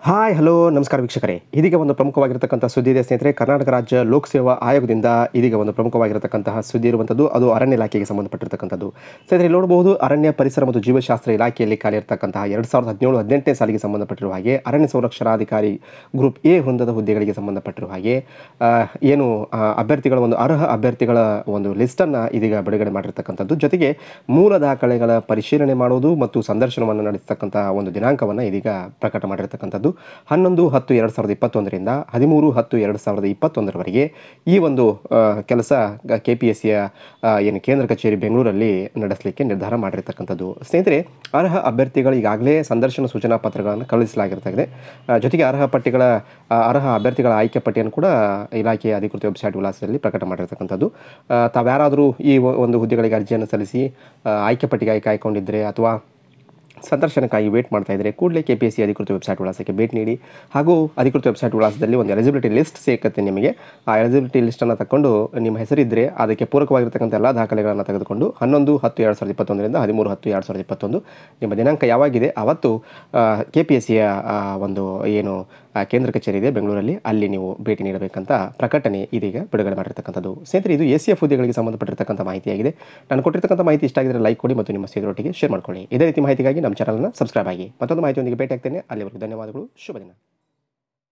Hi hello ನಮಸ್ಕಾರ ವೀಕ್ಷಕರೇ. ಇದೀಗ ಒಂದು ಪ್ರಮುಖವಾಗಿರತಕ್ಕಂಥ ಸುದ್ದಿ ಇದೆ ಸ್ನೇಹಿತರೆ. ಕರ್ನಾಟಕ ರಾಜ್ಯ ಲೋಕ ಸೇವಾ ಆಯೋಗದಿಂದ ಇದೀಗ ಒಂದು ಪ್ರಮುಖವಾಗಿರತಕ್ಕಂತಹ ಸುದ್ದಿ ಇರುವಂಥದ್ದು. ಅದು ಅರಣ್ಯ ಇಲಾಖೆಗೆ ಸಂಬಂಧಪಟ್ಟಿರತಕ್ಕಂಥದ್ದು. ಸ್ನೇಹಿತರೆ ಇಲ್ಲಿ ನೋಡಬಹುದು, ಅರಣ್ಯ ಪರಿಸರ ಮತ್ತು ಜೀವಶಾಸ್ತ್ರ ಇಲಾಖೆಯಲ್ಲಿ ಖಾಲಿ ಇರತಕ್ಕಂತಹ 2017-18ನೇ ಸಾಲಿಗೆ ಸಂಬಂಧಪಟ್ಟಿರುವ ಹಾಗೆ ಅರಣ್ಯ ಸಂರಕ್ಷಣಾಧಿಕಾರಿ ಗ್ರೂಪ್ ಎ ವೃಂದದ ಹುದ್ದೆಗಳಿಗೆ ಸಂಬಂಧಪಟ್ಟಿರುವ ಹಾಗೆ ಏನು ಅಭ್ಯರ್ಥಿಗಳ ಒಂದು ಅರ್ಹ ಅಭ್ಯರ್ಥಿಗಳ ಒಂದು ಲಿಸ್ಟನ್ನು ಇದೀಗ ಬಿಡುಗಡೆ ಮಾಡಿರ್ತಕ್ಕಂಥದ್ದು. ಜೊತೆಗೆ ಮೂಲ ದಾಖಲೆಗಳ ಪರಿಶೀಲನೆ ಮಾಡುವುದು ಮತ್ತು ಸಂದರ್ಶನವನ್ನು ನಡೆಸತಕ್ಕಂತಹ ಒಂದು ದಿನಾಂಕವನ್ನು ಇದೀಗ ಪ್ರಕಟ ಮಾಡಿರ್ತಕ್ಕಂಥದ್ದು. 11/10/2021ರಿಂದ 13/10/2021ರವರೆಗೆ ಈ ಒಂದು ಕೆಲಸ ಕೆಪಿಎಸ್ಸಿಯ ಏನು ಕೇಂದ್ರ ಕಚೇರಿ ಬೆಂಗಳೂರಲ್ಲಿ ನಡೆಸಲಿಕ್ಕೆ ನಿರ್ಧಾರ ಮಾಡಿರ್ತಕ್ಕಂಥದ್ದು. ಸ್ನೇಹಿತರೆ, ಅರ್ಹ ಅಭ್ಯರ್ಥಿಗಳು ಈಗಾಗಲೇ ಸಂದರ್ಶನ ಸೂಚನಾ ಪತ್ರಗಳನ್ನು ಕಳುಹಿಸಲಾಗಿರ್ತದೆ. ಜೊತೆಗೆ ಅರ್ಹ ಅಭ್ಯರ್ಥಿಗಳ ಆಯ್ಕೆ ಪಟ್ಟಿಯನ್ನು ಕೂಡ ಇಲಾಖೆಯ ಅಧಿಕೃತ ವೆಬ್ಸೈಟ್ ವಿಳಾಸದಲ್ಲಿ ಪ್ರಕಟ ಮಾಡಿರ್ತಕ್ಕಂಥದ್ದು. ತಾವ್ಯಾರಾದರೂ ಈ ಒಂದು ಹುದ್ದೆಗಳಿಗೆ ಅರ್ಜಿಯನ್ನು ಸಲ್ಲಿಸಿ ಆಯ್ಕೆ ಪಟ್ಟಿಗಾಗಿ ಕಾಯ್ಕೊಂಡಿದ್ದರೆ ಅಥವಾ ಸಂದರ್ಶನಕ್ಕಾಗಿ ವೇಟ್ ಮಾಡ್ತಾ ಇದ್ದರೆ ಕೂಡಲೇ ಕೆಪಿಎಸ್ಸಿ ಅಧಿಕೃತ ವೆಬ್ಸೈಟ್ ವಿಳಾಸಕ್ಕೆ ಭೇಟಿ ನೀಡಿ. ಹಾಗೂ ಅಧಿಕೃತ ವೆಬ್ಸೈಟ್ ವಿಳಾಸದಲ್ಲಿ ಒಂದು ಎಲಿಜಿಬಿಲಿಟಿ ಲಿಸ್ಟ್ ಸಿಗುತ್ತೆ ನಿಮಗೆ. ಆ ಎಲಿಜಿಬಿಲಿಟಿ ಲಿಸ್ಟನ್ನು ತಗೊಂಡು ನಿಮ್ಮ ಹೆಸರಿದ್ದರೆ ಅದಕ್ಕೆ ಪೂರಕವಾಗಿರ್ತಕ್ಕಂಥ ಎಲ್ಲ ದಾಖಲೆಗಳನ್ನು ತೆಗೆದುಕೊಂಡು 11/10/2021ರಿಂದ 13/10/2021 ನಿಮ್ಮ ದಿನಾಂಕ ಯಾವಾಗಿದೆ ಅವತ್ತು ಕೆಪಿಎಸ್ಸಿಯ ಒಂದು ಏನು ಕೇಂದ್ರ ಕಚೇರಿ ಇದೆ ಬೆಂಗಳೂರಲ್ಲಿ, ಅಲ್ಲಿ ನೀವು ಭೇಟಿ ನೀಡಬೇಕಂತ ಪ್ರಕಟಣೆ ಇದೀಗ ಬಿಡುಗಡೆ ಮಾಡಿರ್ತಕ್ಕಂಥದ್ದು. ಸ್ನೇಹಿತರೆ, ಇದು ACF ಹುದ್ದೆಗಳಿಗೆ ಸಂಬಂಧಪಟ್ಟಿರ್ತಕ್ಕಂಥ ಮಾಹಿತಿಯಾಗಿದೆ. ನಾನು ಕೊಟ್ಟಿರ್ತಕ್ಕಂಥ ಮಾಹಿತಿ ಇಷ್ಟ ಆಗಿದ್ರೆ ಲೈಕ್ ಕೊಡಿ ಮತ್ತು ನಿಮ್ಮ ಸ್ನೇಹಿತರೊಟ್ಟಿಗೆ ಶೇರ್ ಮಾಡ್ಕೊಳ್ಳಿ. ಇದೇ ರೀತಿ ಮಾಹಿತಿಗಾಗಿ ನಮ್ಮ ಚಾನಲ್ನ ಸಬ್ಸ್ಕ್ರೈಬ್ ಆಗಿ. ಮತ್ತೊಂದು ಮಾಹಿತಿಯೊಂದಿಗೆ ಭೇಟಿ ಆಗ್ತೇನೆ. ಅಲ್ಲಿವರೆಗೂ ಧನ್ಯವಾದಗಳು. ಶುಭ ದಿನ.